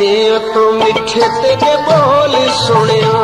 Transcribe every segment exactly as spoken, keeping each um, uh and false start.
मिठिया तो मिठे तेरे बोल सुनिया,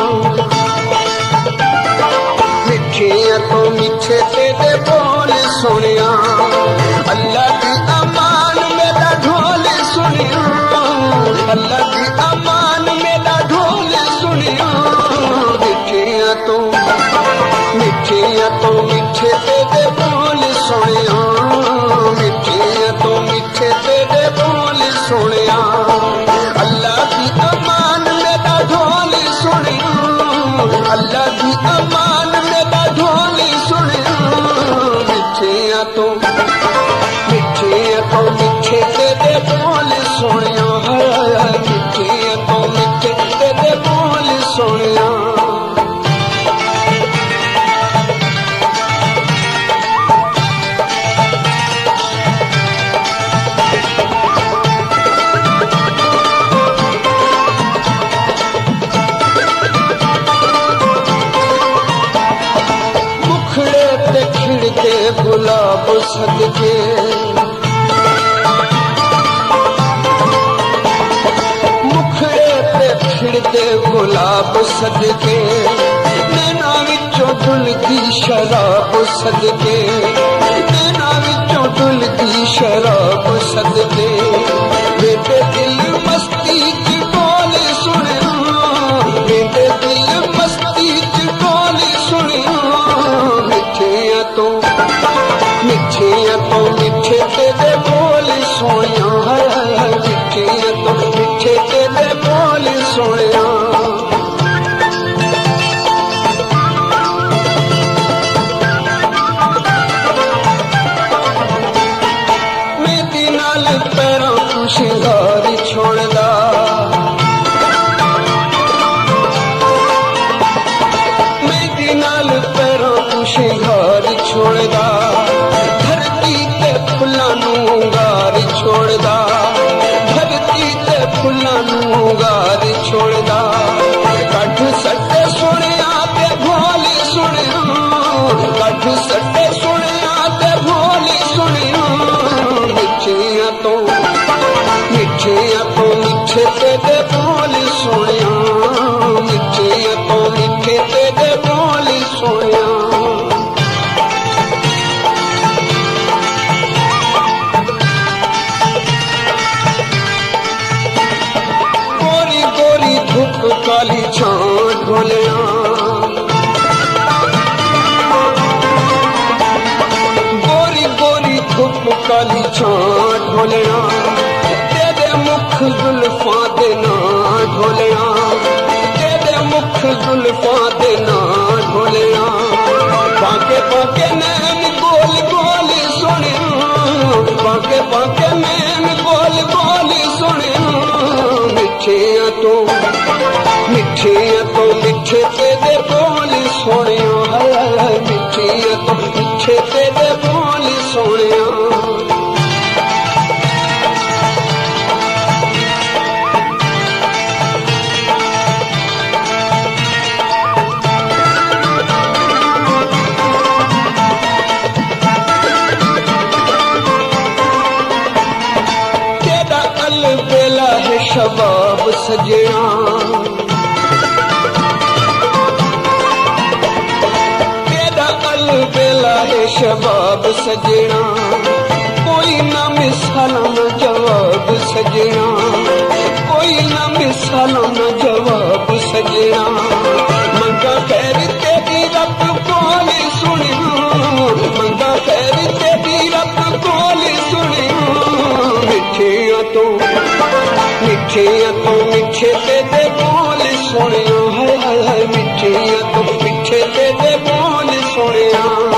मिठिया तो मिठे तेरे बोल सुनिया, अल्लाह की अमान मेरा ढोल सुनिया, अल्लाह की अमान मेरा ढोल सुनिया। मिठिया तो मिठिया तो मिठे तेरे बोल सुनिया, मिठिया तो मिठे तेरे बोल सुनिया, अल्लाह की अमान मेरा ढोल सुनिया, अल्लाह की अमान मेरा ढोल सुनिया। मिठिया तो मिठिया तो मिठे तेरे बोल सुनिया, मिठिया तो मिठे तेरे बोल सुनिया। खिड़के गुलाब सदके, मुखड़े पे खिड़के गुलाब सदके, नैना विचों डुलदी शराब सदके, नैना विचों डुलदी शराब सदके, मेरे दिल मस्ती च बोल सुनिया, मेरे दिल मस्ती च बोल सुनिया। मिठिया तो मिठिया तो मिठे तेरे बोल सोनिया, मिठिया तो मिठे तेरे बोल सोनिया। मेहंदी नाल पैरों तू शिंगार छोड़दा, मेहंदी नाल पैरों तू शिंगार छोड़दा, धरती ते फुल्लां नूं गार छोड़दा, धरती ते फुल्लां नूं गार छोड़दा। कठ सट्टे सुनिया ते भोल सुनिया, कठ सट्टे सुनिया ते भोल सुनिया। मिठिया तो मिठिया तो मिठे तेरे बोल सुनिया, मिठिया तो मिठे तेरे बोल सुनिया। धूप काली छां ढोलिया, गोरी गोरी धूप काली छां ढोलिया, तेरे मुख जुल्फां दे ना ढोलिया, तेरे मुख जुल्फां दे ना ढोलिया। बाके बाके नैन गोल गोल सुनिया, बाके बाके नैन गोल गोल सुनिया। मिठिया तो मिठिया तो मिठे तेरे बोल सुनिया, मिठिया तो मिठे तेरे बोल सुनिया। तेरा अलबेला है शबाब सजना, बेला है शबाब सजना, कोई ना मिसाल न जवाब सजना, कोई ना मिसाल न जवाब सजना। मंगा खैर तेरी रब कोल सुनिया, मंगा खैर तेरी रब कोल सुनिया। मिठिया तो मिठिया तो मिठे तेरे बोल सुनिया, है मिठिया तो मिठे तेरे बोल सुनिया।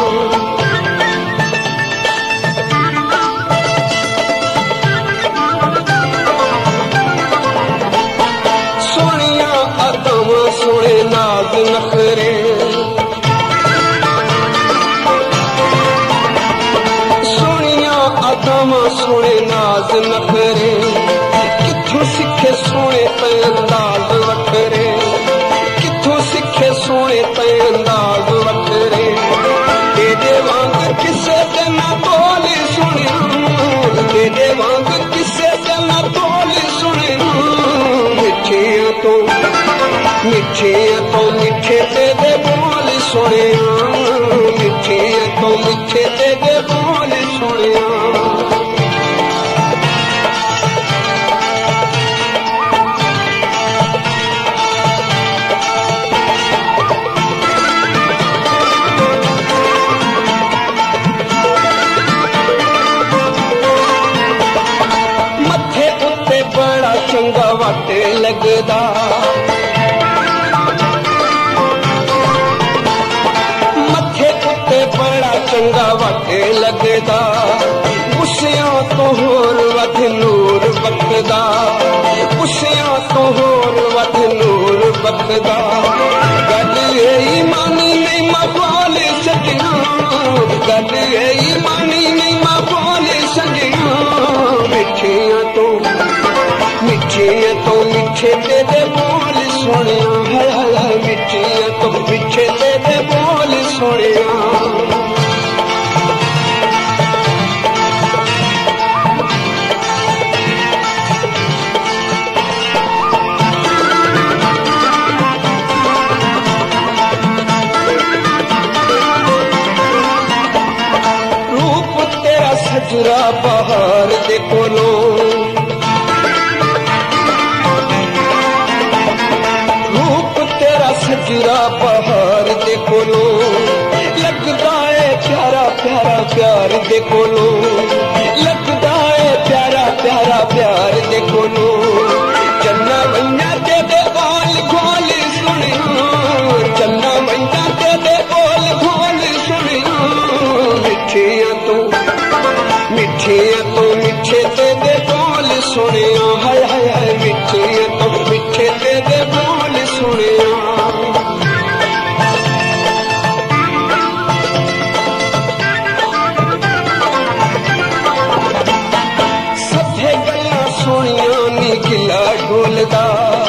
सोनिया अदमा सोने नाज नखरे, सोनिया अदमा सोने नाज नखरे, किथों सिखे सोने ते अंदाज वखरे, किथों सिखे सोने ते अंदाज वखरे। तेरे वांग किसे ते ना बोली सुनिया, तेरे वांग किसे ते ना बोली सुनिया। लगदा मथे उत्ते बड़ा चंगा वाटे लगदा गुस्सियां तो होर वध नूर बकदा गुस्सियां तो होर वध नूर बकदा गल यही मानी नहीं मां बोले सजना गल यही मानी नहीं मां बोले सजना मिठियां तो मिठियां तो मिठे तेरे बोल सुनिया हाय हाय मिठियां तो मिठे तेरे बोल सुनिया सजरा बहार दे कोलो रूप तेरा सजरा बहार दे कोलो लगदा है प्यारा प्यारा प्यार दे कोलो लगदा है प्यारा प्यारा प्यार दे कोलो चन्ना मैया ते दे बोल खोल सुनियो चन्ना मैया ते दे बोल खोल सुनियो मिठियां तो मिठियां तो मिठे तेरे बोल सुनिया हाय हाय हाय मिठियां तो मिठे तेरे बोल सुनिया सभे गल्लां सुनिया नी किला ढोलदा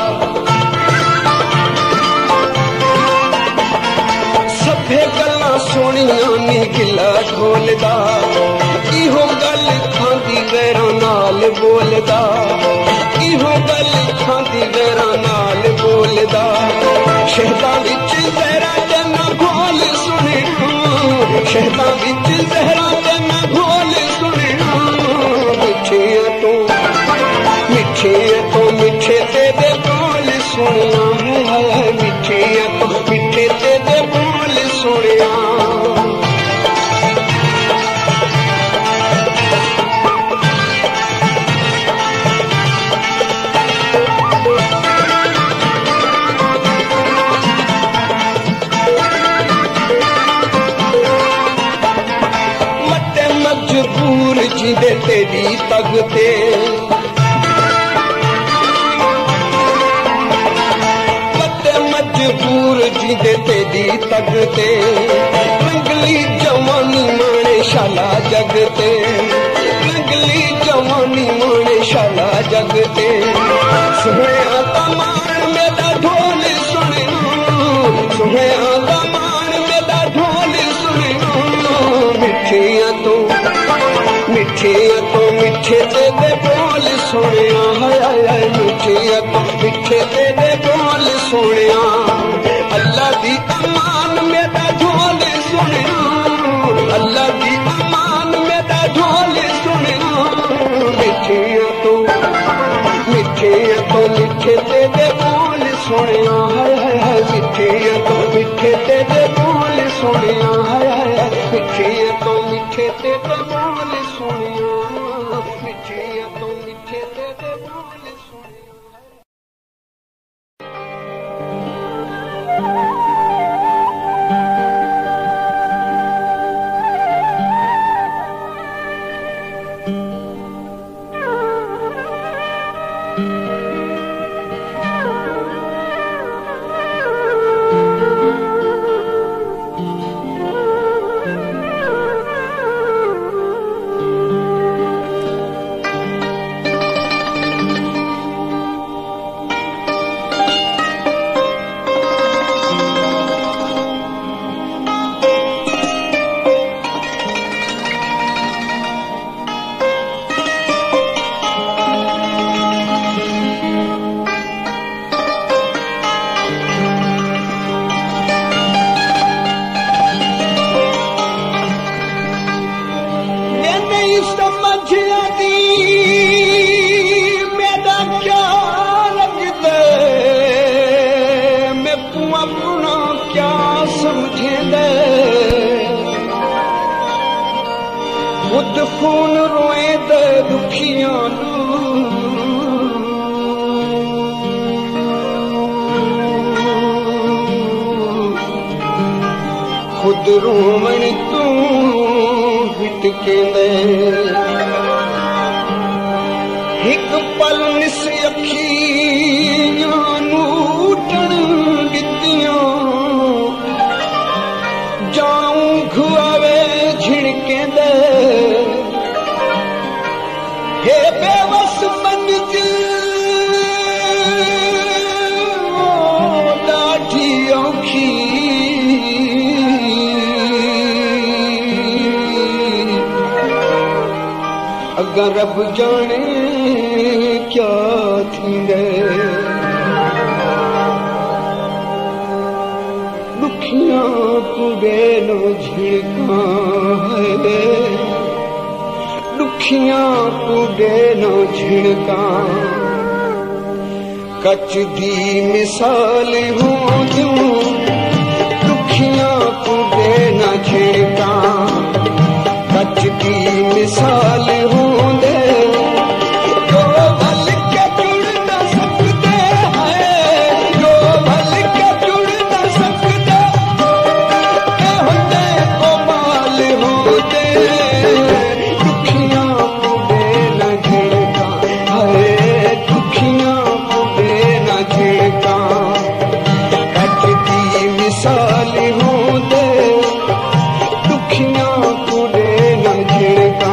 सभे गल्लां सुनिया नी किला ढोलदा इहो गल खांदी वैरां नाल बोलदा इहो गल खांदी वैरां नाल बोलदा शहदा विच जहरा ते ना घोल सुने शहदा विच जहरा ते ना घोल सुने मिठियां तो मिठियां तो मिठे तेरे बोल सुनिया हाय हाय मिठियां तो मिठे तेरे बोल सुनिया मजबूर जिंदे तेरी तगते मते मजबूर जिंदे तेरी तगते रंगली जवानी माने शाला जगते रंगली जवानी माने शाला जगते सुहेआ तमान मेरा ढोल सुने सुहेआ तमान मेरा ढोल सुने मिठियां तो मिठियां तो मिठे तेरे बोल सुनिया हाय हाय मिठियां तो मिठे तेरे बोल सुनिया अल्लाह दी अमान मेरा ढोल सुनिया अल्लाह दी अमान मेरा ढोल सुनिया मिठियां तो मिठियां तो मिठे तेरे बोल सुनिया हाय हाय हाय मिठियां तो मिठे तेरे बोल सुनिया हाय हाय मिठियां तो मिठे तेरे बोल सुनिया मिठियां तो मिठे तेरे बोल सुनिया खुद खून रोए दे दुखियां नू खुद रोवण तूं हिटकेंदे हिक पल निस अखियां नूटण दित्तियां जाऊं खुआवे झिड़केंदे हे बेवस मंज ॾाढी औखी अगर रब जाने क्या थींदे दुखियां कुड़े न झिड़कां है दुखियां कुड़े न झिड़कां कच दी मिसाल होंदियूं दुखियां कुड़े न झिड़कां कच दी मिसाल होंदे जो भल के जुड़ न सकते हैं जो भल के जुड़ न सकते ए होंदे को माल होंदे दुखियां कुड़े न झिड़कां है दुखियां कुड़े न झिड़कां कच दी मिसाल होंदे दुखियां कुड़े न झिड़कां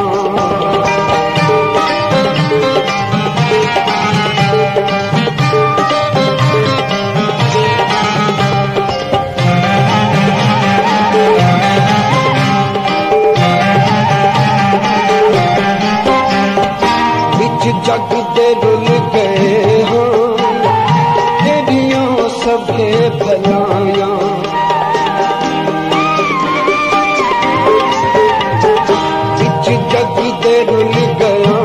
बिच जग दे रुल गए हाँ तेरियां सभे भलायां बिच जग दे रुल गया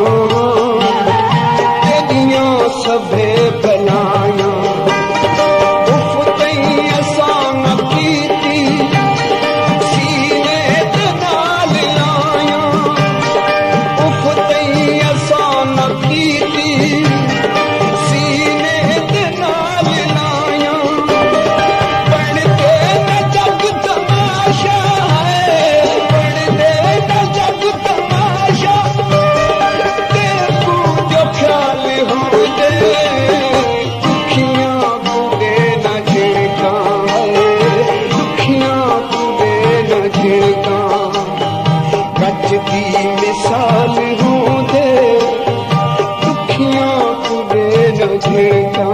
तेरियां सभे भलायां उफ तई असां न कीती सीने दे नाल लायां उफ तई असां न कीती सीने दे नाल लायां बनदे न जग तमाशा है बनदे न जग तमाशा तेरू जो ख्याल होंदे दुखियां कुड़े न झिड़कां दुखियां कुड़े न झिड़कां कच दी मिसाल होंदे दुखियां कुड़े न झिड़कां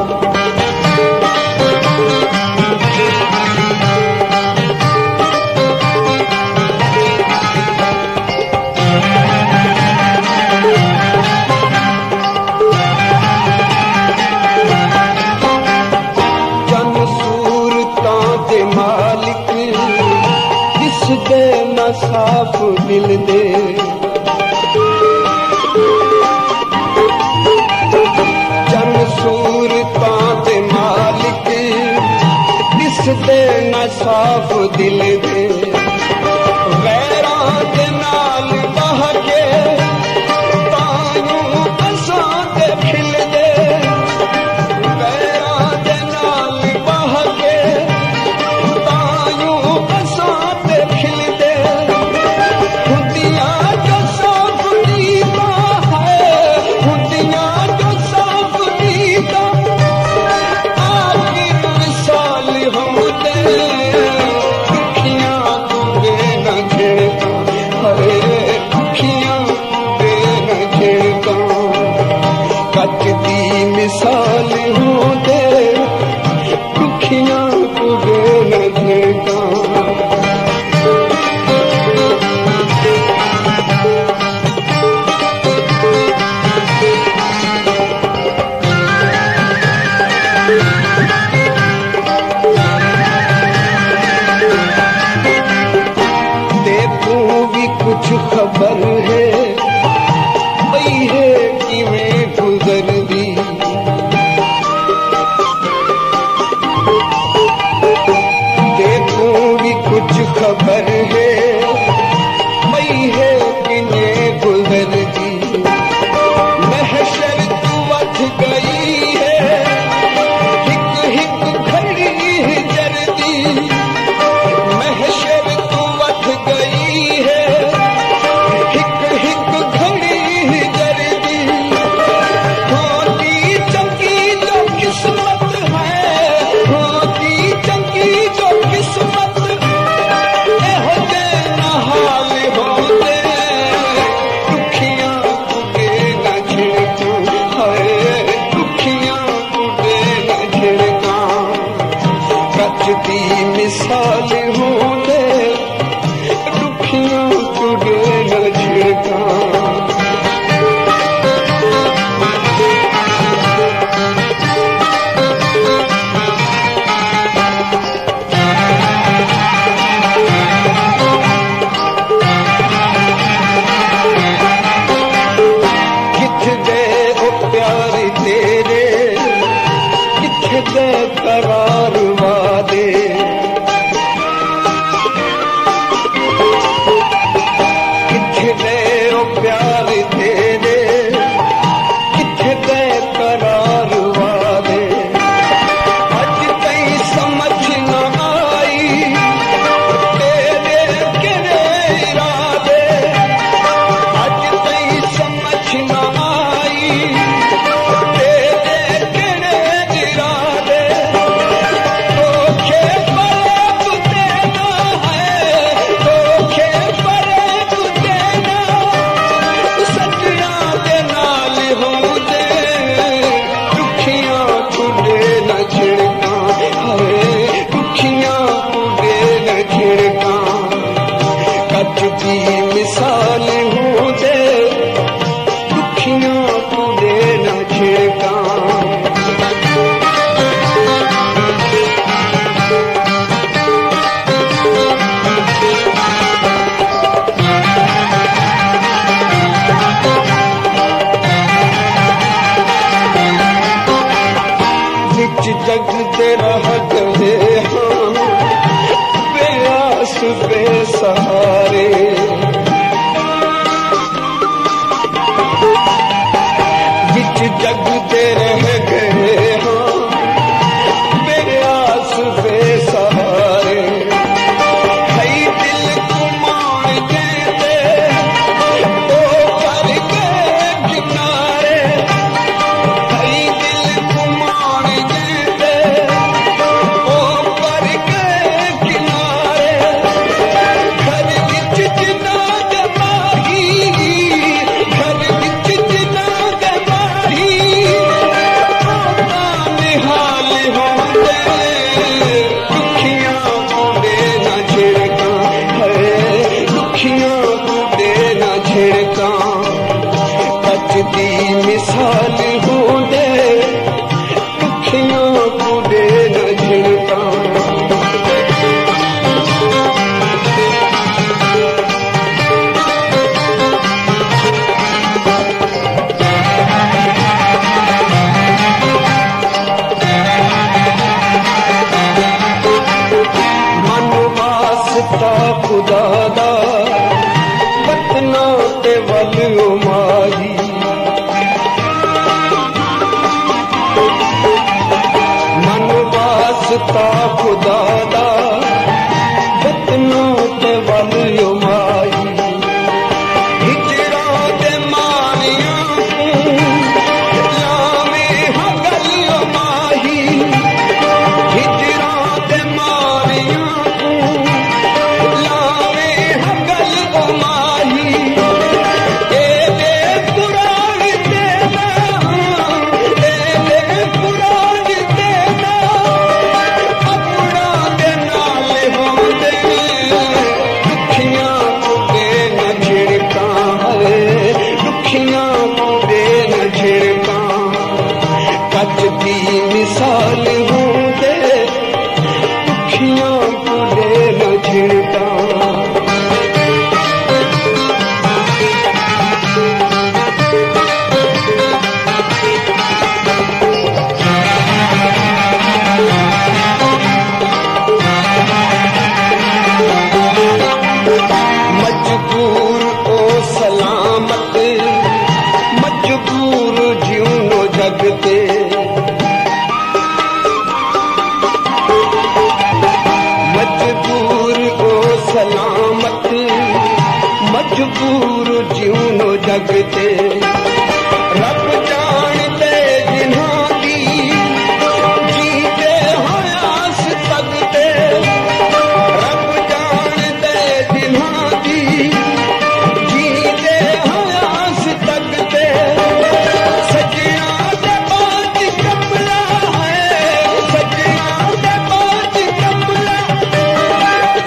जन सूरतां दे मालिक दिसदे न साफ दिल दे जन सूरतां दे मालिक दिसदे न साफ दिल दे गैरां दे नाल बह के तायूं असां ते खिलदे गैरां दे नाल बह के तायूं असां ते खिलदे हुंदियां जो साफ नीता है हुंदियां जो साफ नीता आखिर मिसाल होंदे दुखियां कुड़े न झिड़कां हरे दुखियां कुड़े न झिड़कां कच दी मिसाल होंदे दुखियां कुड़े न झिड़कां देखो भी कुछ खबर है वही है किवें गुजरदी देखो भी कुछ खबर है वही है किवें गुजरदी महशर तू वध गई है हिक हिक घड़ी जरदी महशर होंदे दुखियां तुडे न छिड़कां करार वादे किथे दे ओ प्यार तेरे किथे दे करार वादे अज कहीं समझ न आई तेरे केड़े इरादे अज कहीं समझ न आई तेरे केड़े इरादे मिसाल होंदे दुखियां तुडे न छिड़कां विच जग ते रह गए हाँ बेआस बेसहारे जग ते रह गए हाँ बेआस बेसहारे हई दिल कुमार कहते ओ कर गए किनारे हई दिल कुमार कहते ओ कर गए किनारे घर विच जिना जमाही घर विच जिना मिसाल होंदे दुखियां तुडे न छिड़कां मन वास्ता खुदा दा वतना ते वल माही ता खुदा दा वतनों ते वल माई हिजरा दे मारियां लावे हगल माही हिजरा दे मारियां लावे हगल माही ए दे कुरान देना ए दे कुरान देना मिसाल होंदे दुखियां तुडे न छिड़कां मजबूर ओ सलामत मजबूर जीवनो जगते मजबूर ओ सलामत मजबूर जीवनो जगते रब जानते जिन्हां दी जीते हयास तकते रब जानते जिन्हां दी जीते हयास तकते सजिया दे पांच कमला है सजिया दे पांच कमला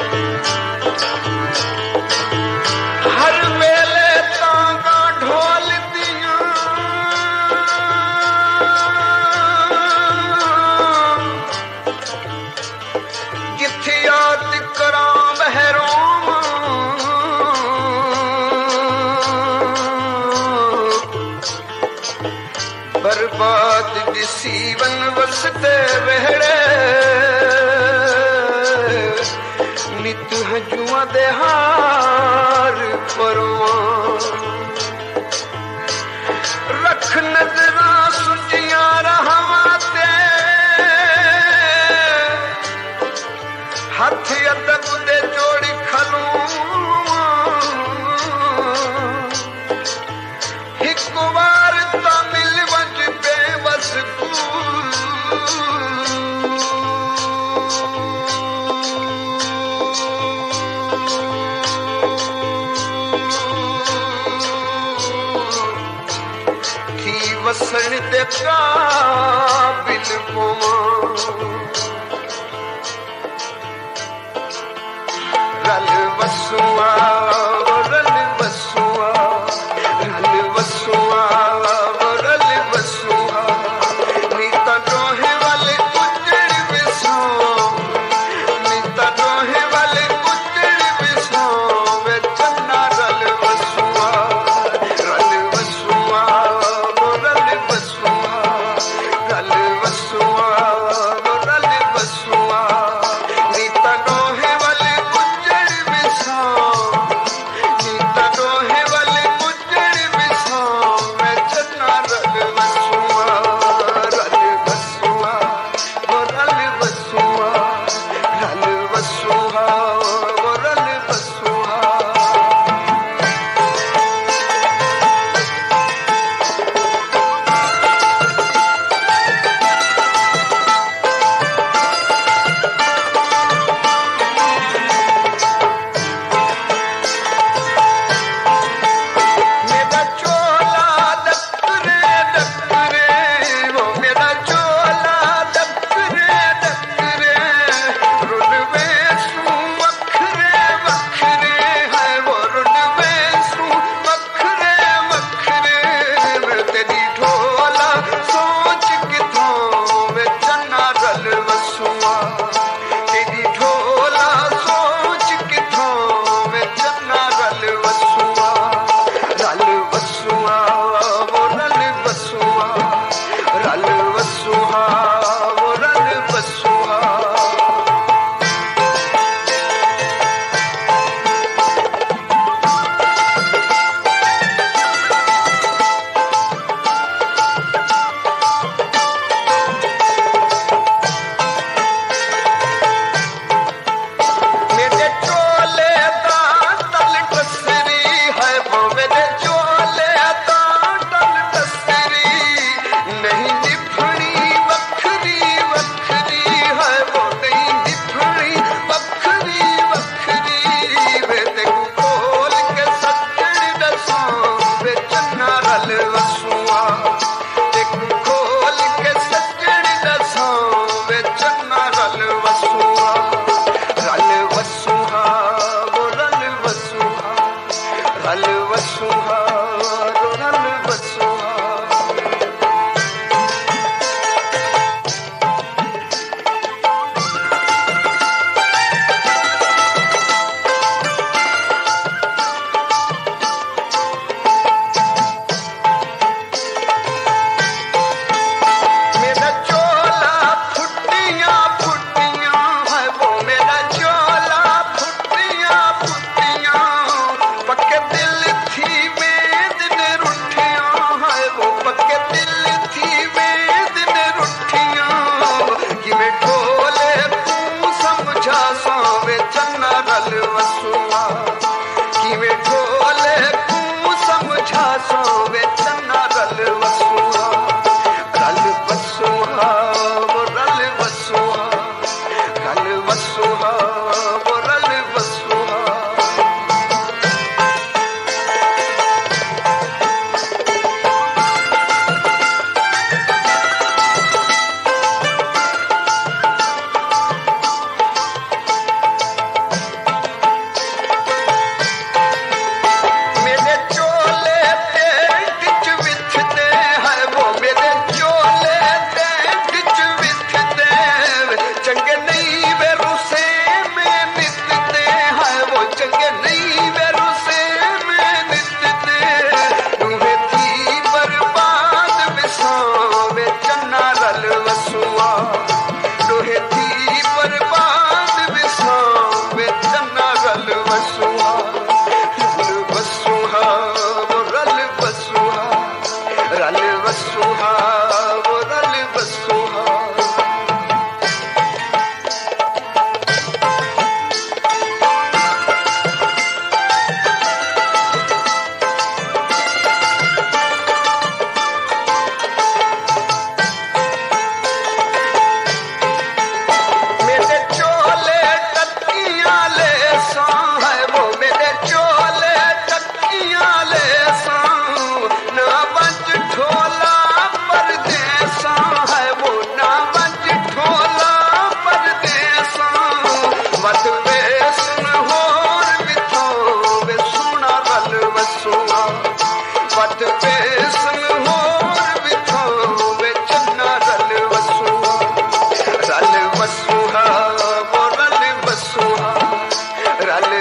हर वेले तांगा ढोल दिया जिथे याद करा बहरों बर्बाद दिसीवन वसते वेड़े नित हजुआ दे हार परवान रख नजरा सुजिया रहमाते हाथ अदब दे जोड़ी खलूं एक बार तमिल वज बेबस थी वसण दे काबिल रल वसुआ रल वसुआ रल वसुआ रल वसुआ नीता डोहे वाले उजड़ विसो नीता डोहे वाले उजड़ विसो वे चन्ना रल वसुआ रल वसुआ रल वसुआ रल वसुआ रल वसुआ नीता डोहे वाले उजड़ विसो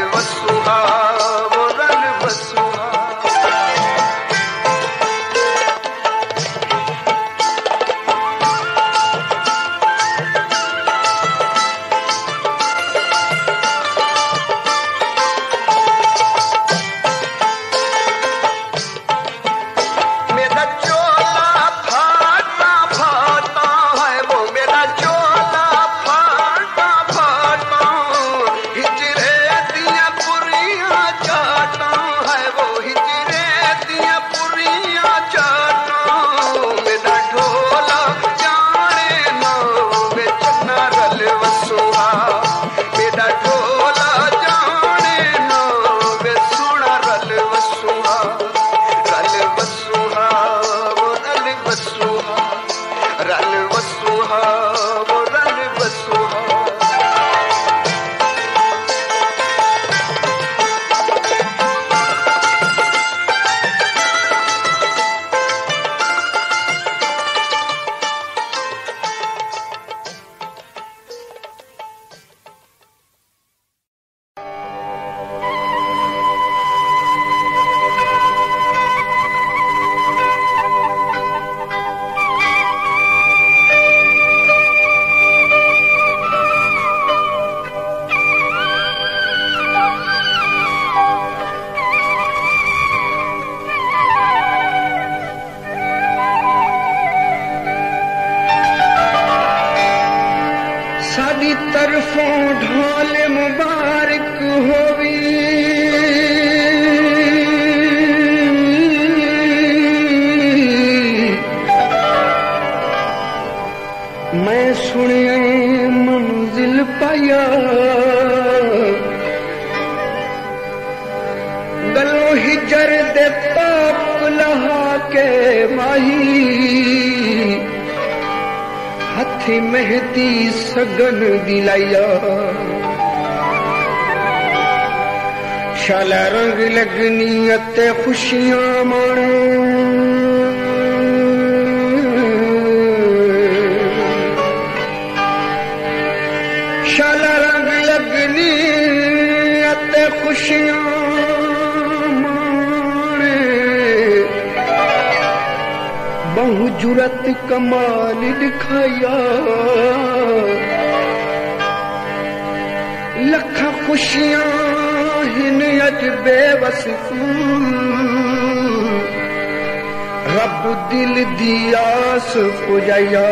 वसुहा वो रल वसुहा। साडी तरफों ढोल मुबारक होवी, मैं सुनिए मंजिल पाया, गलो हिजर दे ताप लहा के माही, हथी मेहदी सगन दिलाया, शाला रंग लगनी अते खुशियां माणे, शाला रंग लगनी अते खुशियां माणे, बहु जुरत कमाल दिखाया, लखा खुशियां हिन अज बेबस रब दिल दी आस पुजाया,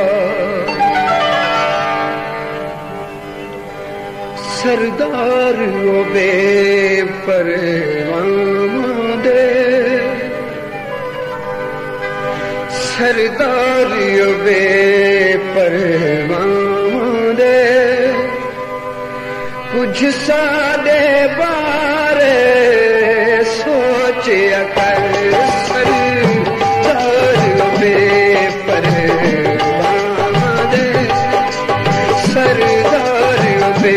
सरदार ओबे परवान दे, सरदार ओबे परवान दे, कुछ सादे बारे सोचिया कर, सरदार ओबे परवान दे, सरदार ओबे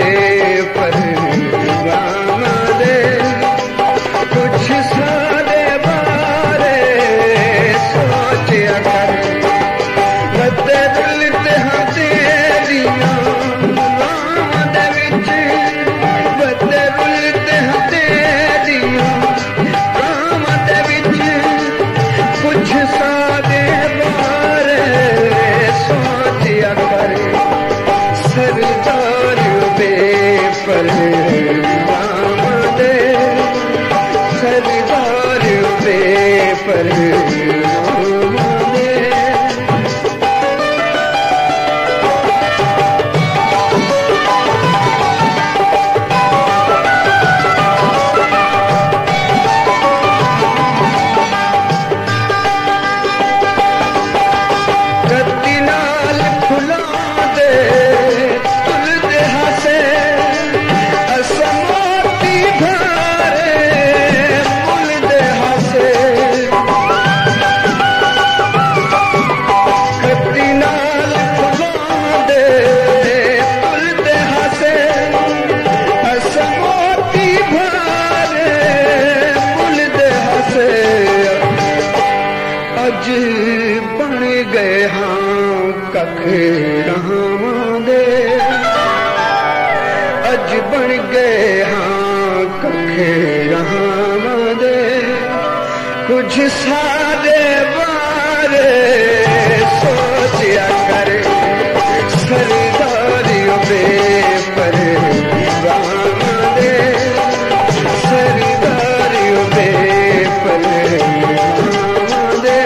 परवान दे, कुछ सादे बारे सोचिया कर, बदे दिल ते हाथे दिया दे विच, बदे दिल ते हाथे दिया दे विच, कुछ सादे बारे सोचिया कर, सरदार बे परवान दे, सरदार बे परवान दे। गद्दी नाल खुला दे तुल दे हसे, असमोती भारे मुल दे हसे, गद्दी नाल खुला दे तुल दे हसे, असमोती भारे मुल दे हसे, अज बन गए हाँ कख रहां दे, अज बन गए हाँ कख खे यहाँ दे कुछ सादे बारे सोचिया करे सरदारियों बेपर राम दे सरदारियों बेपर राम दे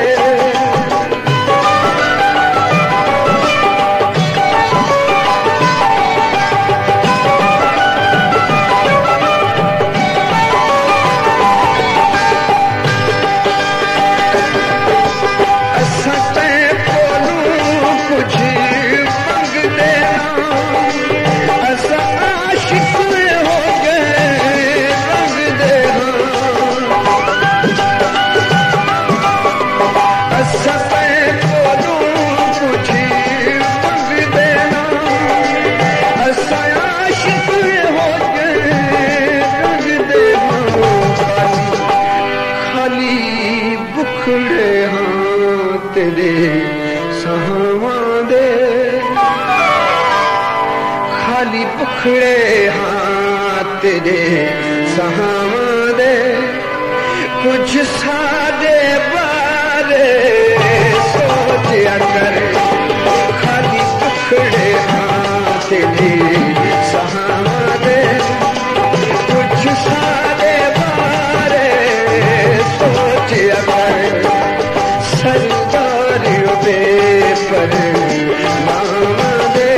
खाली पुखड़े हाथ दे सहावा दे कुछ सादे बारे सोचिया करे खाली पुखड़े हाथ दे सहावा दे कुछ सादे बारे सोचिया करे सरदारियों बेपर मामा दे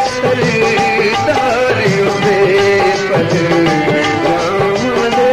सरदारियों बेपर मामा दे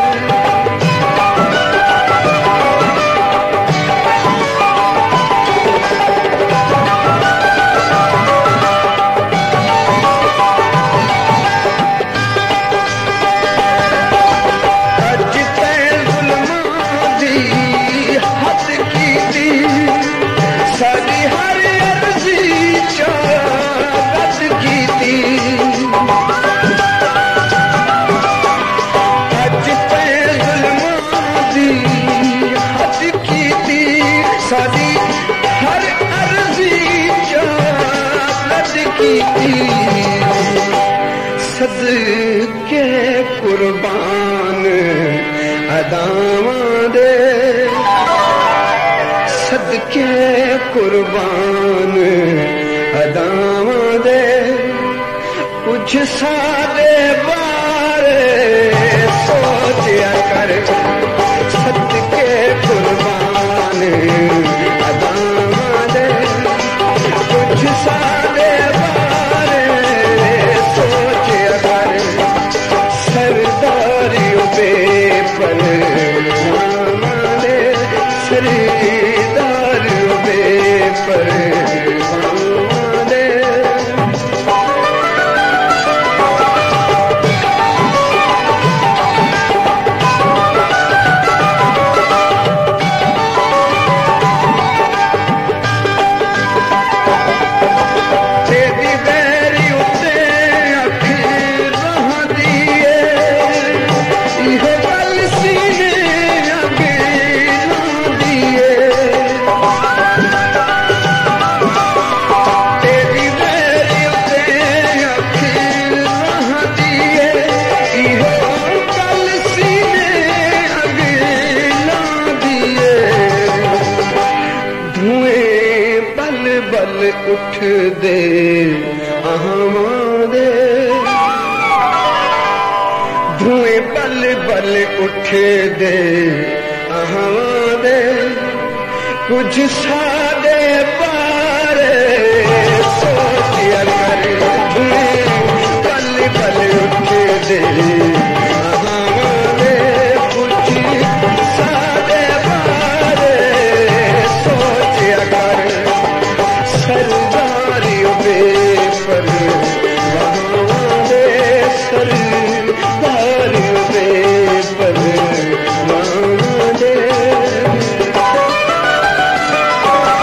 सदके कुर्बान अदावां दे सदके कुर्बान अदावां दे कुछ सादे बारे सोचिया कर सदके कुर्बान अदावां दे कुछ सादे सरदारियों बेपर मामा दे सरदारियों बेपर मामा दे उठ दे आवां दे धुएं बल बल उठ दे आवां दे कुछ सादे बारे सोचिया करे धुएं बल बल उठ दे आवां दे कुछ सादे बारे सोचिया करे सरदारियों बेपर मामा दे सरदारियों बेपर मामा दे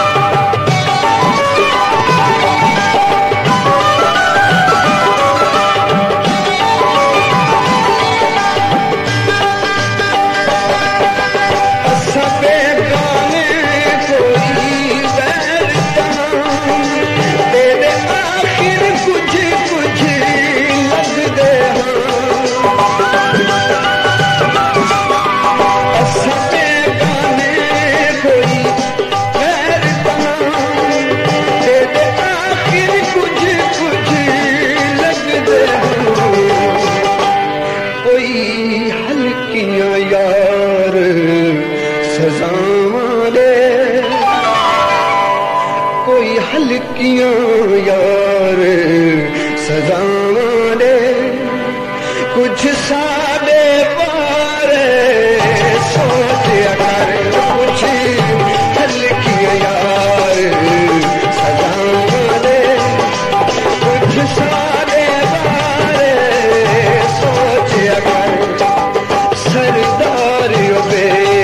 किया यार सजावां दे कुछ सादे बारे सोचिया कर कुछ हल किया यार सजावां दे कुछ सादे बारे सोचिया कर सरदार बे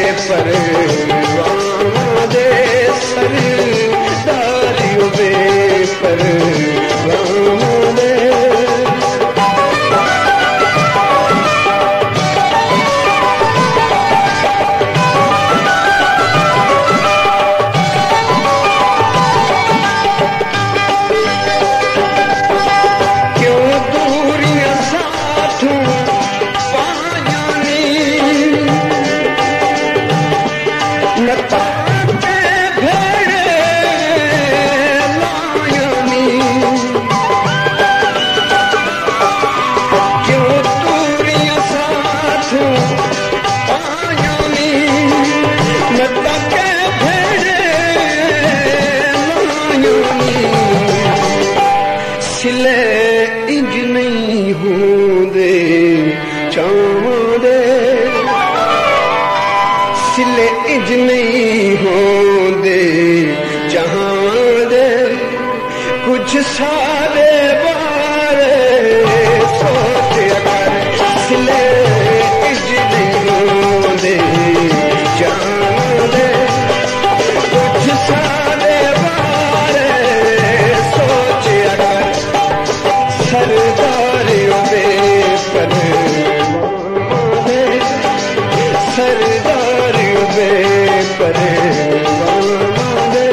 परवान दे सरदार बे परवान दे सिले इंज नहीं होंदे चावां दे सिले इंज नहीं होंदे चावां दे कुछ सारे बारे सोचिया कर सिले इंज नहीं होंदे चावां दे कुछ सारे बारे सोचिया कर सरदार बे परवान दे सरदार बे परवान दे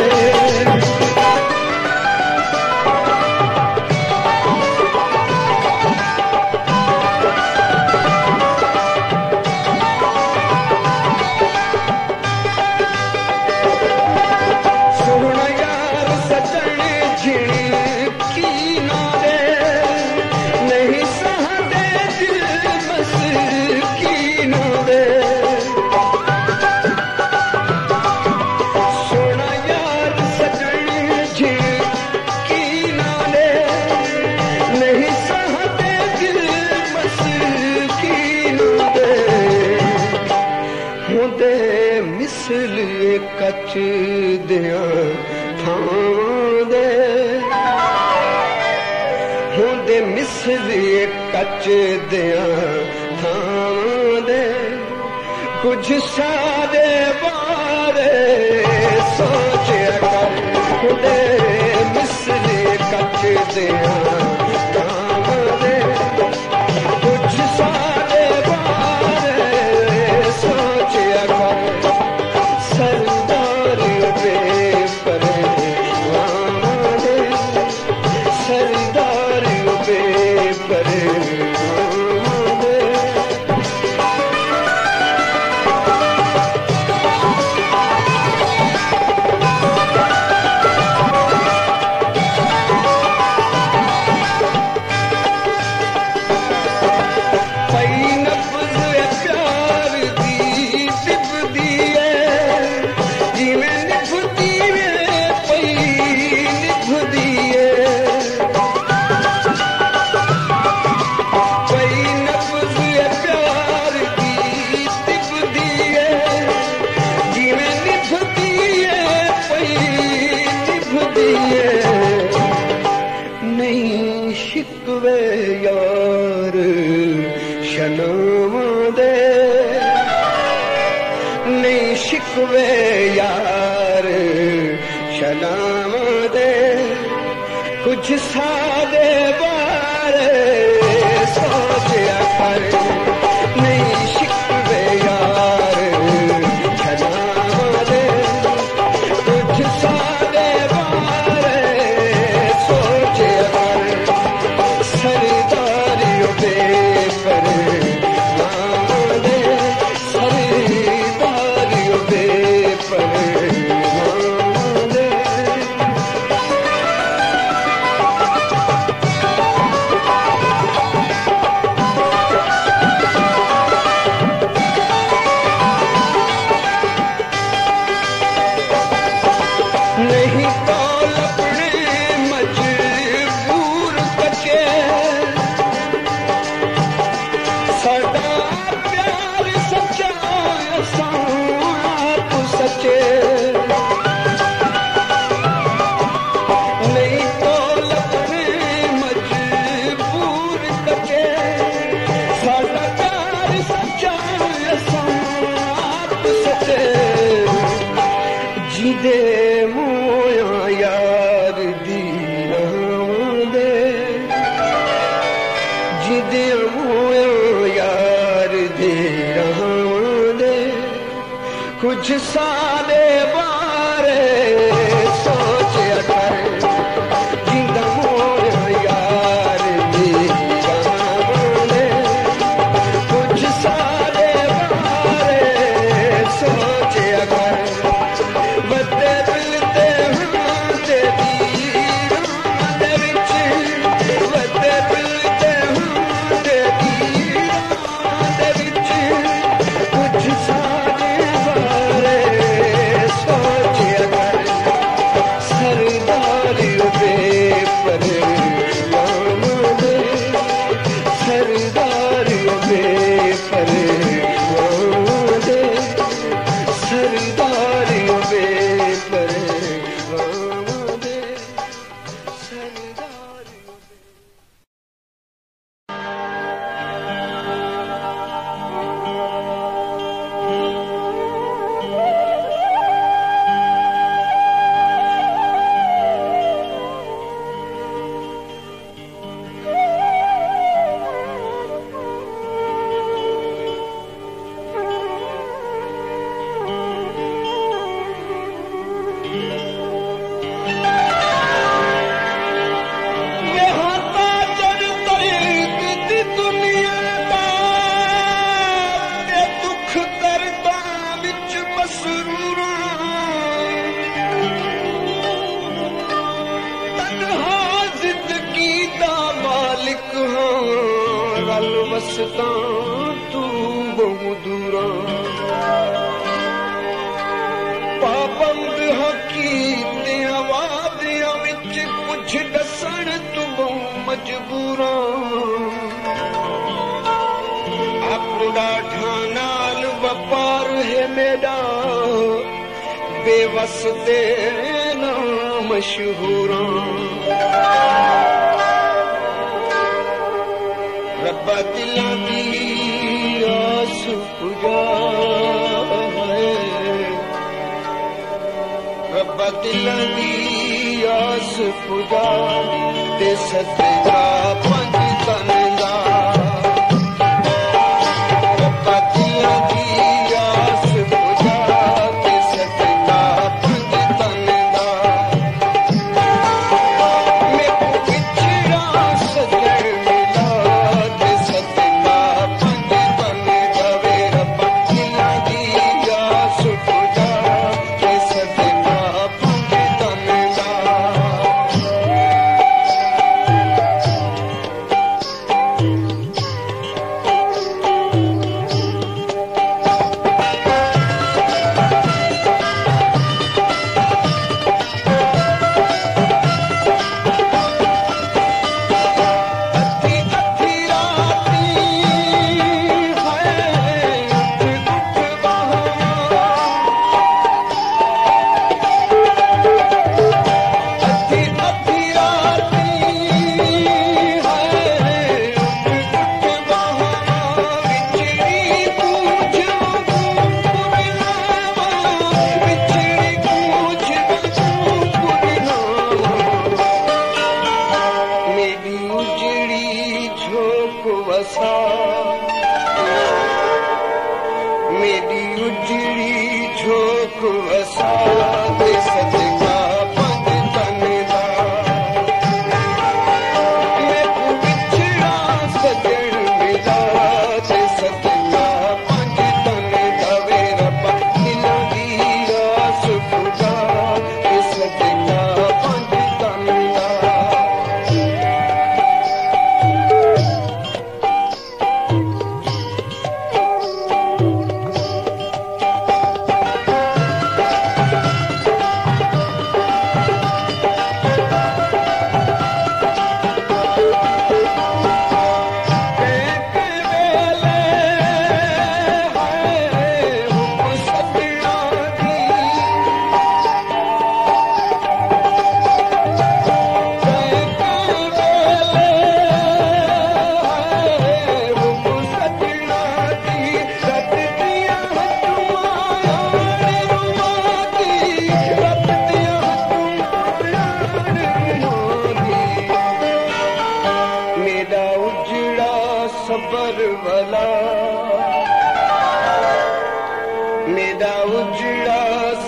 सोहना यार सजन झिड़की ना दे नहीं सहदे दिल बस की ना दे सोना यार सजन झिड़की ना दे नहीं सहदे दिल बस की ना दे होंदे मिसल कच दियां थावां दे होंदे मिसल कच दियां थावां दे कुछ सादे बारे सोचिया कर होंदे मिसल कच दियां थावां दे कुछ सादे बारे सोचिया कर सरदार बे परवान दे सरदार बे परवान दे पई नब्ज़ प्यार दी निभदी है जिवें निभदी है पई निभदी है पई नब्ज़ प्यार दी निभदी है जिवें निभदी है पई निभदी है नहीं शिकवे यार शनावां दे नहीं शिकवे यार शनावां दे कुछ सादे बारे सोचिया कर नहीं शिकवे यार शनावां दे कुछ सादे बारे सोचिया कर सरदार बे परवान दे सरदार बे परवान दे जिदे मोया यार दी दे जिदे मोया यार दी दे कुछ साले बारे सोचा कर जिंदा मोया यार दी दे कुछ साले बारे सोचा कर बदे बिलते हुंदे दीरां दे विच बदे बिलते हुंदे दीरां दे विच कुछ साले बारे सोचा कर सरदारी बेपरवाह दे सरदारी बेपरवाह दे सरदारी बेपरवाह दे सरदारी वसता तू बहु दूरा पाबंद हकीत आवादियां विच कुछ दसण तू बहु मजबूरा अपना ठानाल वपार है मेरा बेवस दे ना मशहूरा रब्बा दिलां दी आस पुजा रब्बा दिलां दी आस पुजा ते सदका पंज तन दा रब्बा दिलां दी आस पुजा ते सदका पंज तन दा मैं पिछड़ा सजण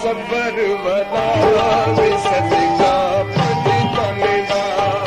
सबर वदा वे सदका पंज तन दा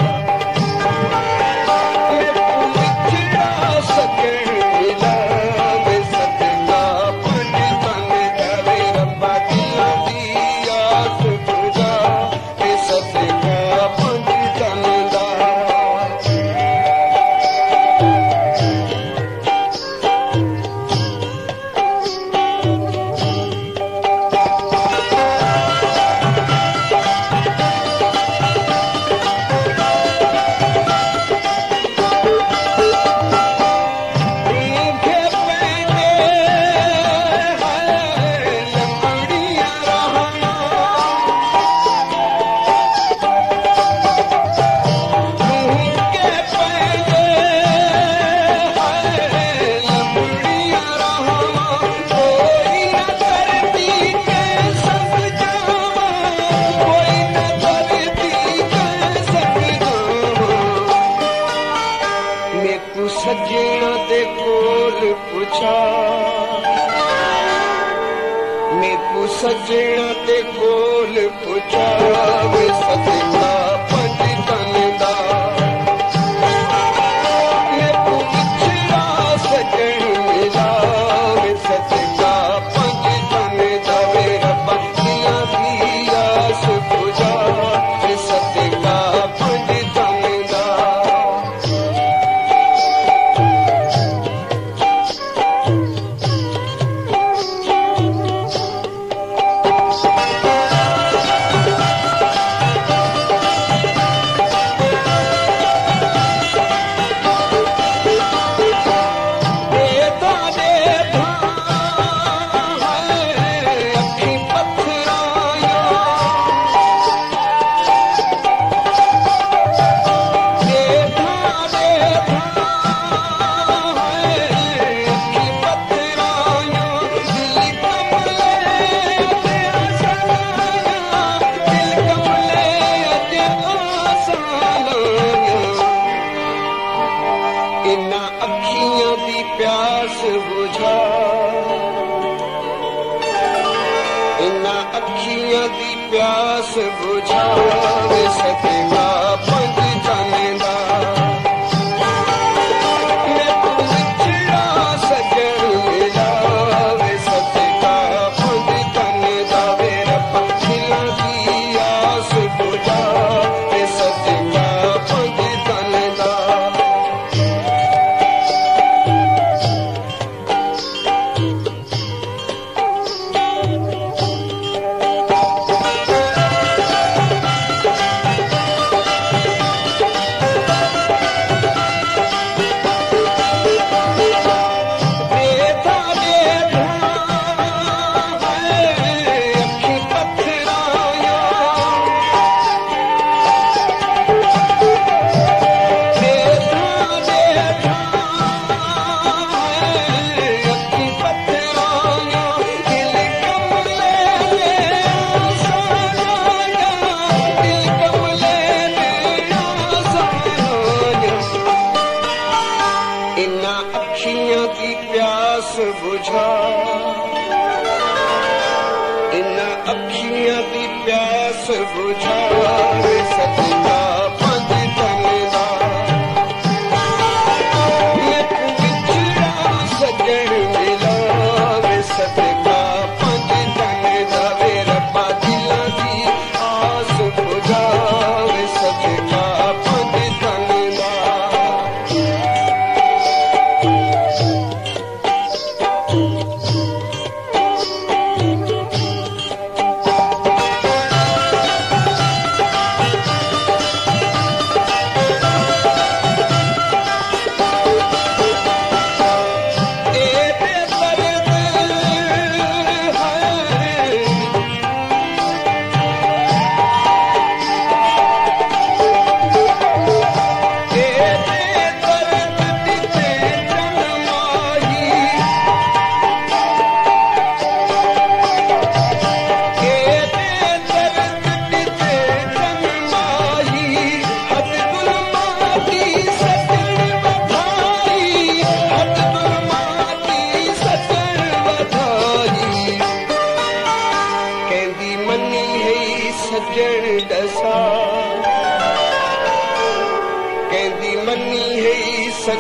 सजना दे कोल पुछा मेकू सजना दे कोल पुछा वे सदका पंज तन दा मेकू विछड़ा सजन मिला वे सदका पंज तन दा वे रब्बा दियां दी आस पुछा वे सदका पंज तन दा इन्ना अखियां दी प्यास बुझा इन्ना अखियां दी प्यास बुझा वे सदका पंज तन दा मेकू विछड़ा सजन मिला वे सदका पंज तन दा वे रब्बा दिलां दी आस बुझा वे सदका पंज तन दा इन्ना अखियां की प्यास बुझा इन्ना अखियां की प्यास बुझा वे सदका पंज तन दा मेकू विछड़ा सजन मिला वे सदका पंज तन दा वे रब्बा दिलां दी आस बुझा वे सदका पंज तन दा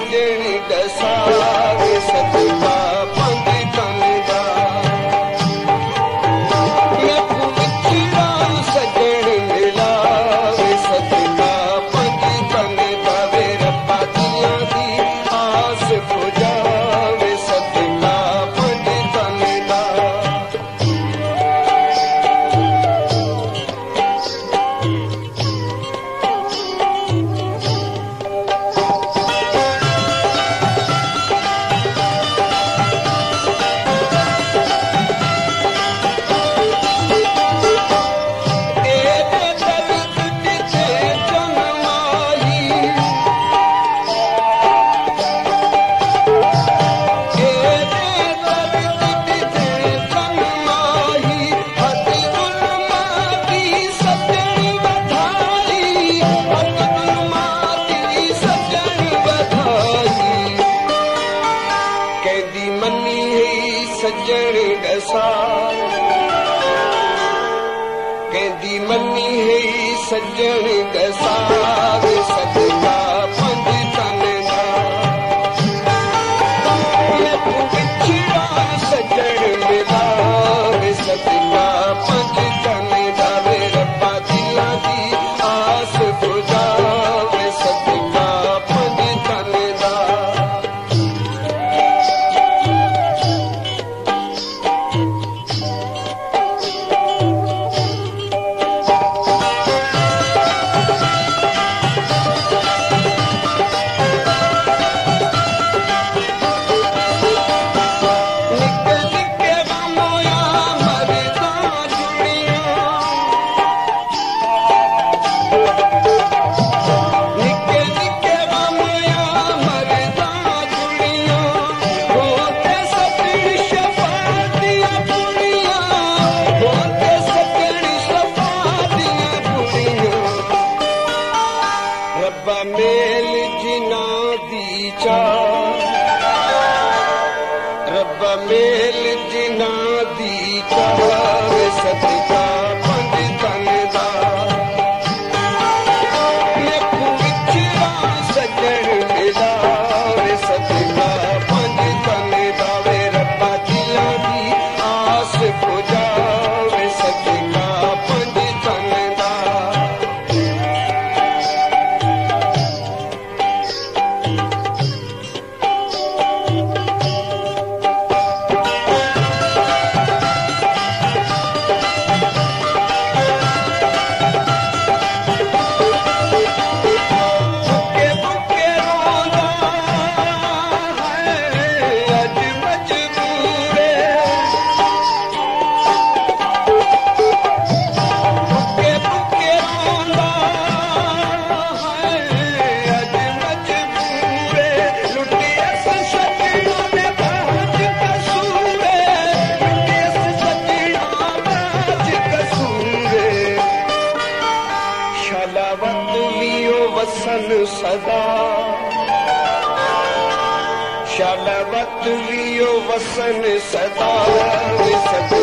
सजण दसावे सदका पंज तन दा मैं विछड़ा सजण मिलावे सदका पंज तन दा वे रब्बा दियां दी आस पुजावे सदका पंज तन दा सजण दसा कहंदी मनी है सजण दसा वे सदका पंज तन दा मैं विछड़ा सजण मिलावे सदका पंज तन दा वे रब्बा दिलां दी आस पुजावे सदका पंज तन दा रब्बा मेल जिना दी चा रब्बा मेल जिना दी चा वे सदका पंज तन दा मैं विछड़ा सजण मिलावे सदका पंज तन दा वे रब्बा दिलां दी आस पुजावे सदका पंज तन दा शालावत वियो वसन सदा शालावत वियो वसन सदा